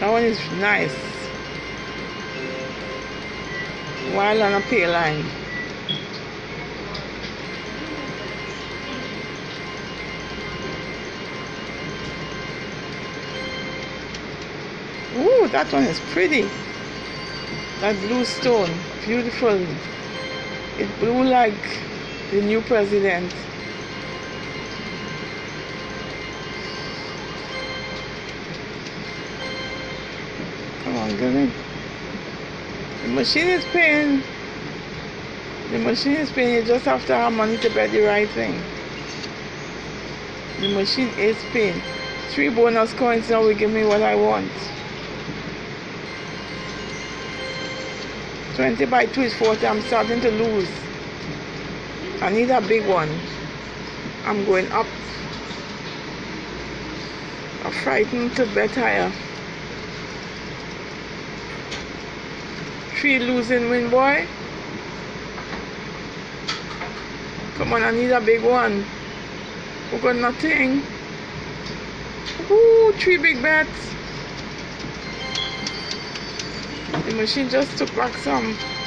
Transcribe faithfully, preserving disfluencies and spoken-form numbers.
That one is nice. While on a pay line. Ooh, that one is pretty. That blue stone, beautiful. It blew like the new president. Come on, give me. The machine is paying. The machine is paying. You just have to have money to bet the right thing. The machine is paying. Three bonus coins now will give me what I want. twenty by two is forty. I'm starting to lose. I need a big one. I'm going up. I'm frightened to bet higher. Three losing win, boy. Come on, I need a big one. We got nothing. Ooh, three big bets. The machine just took back some.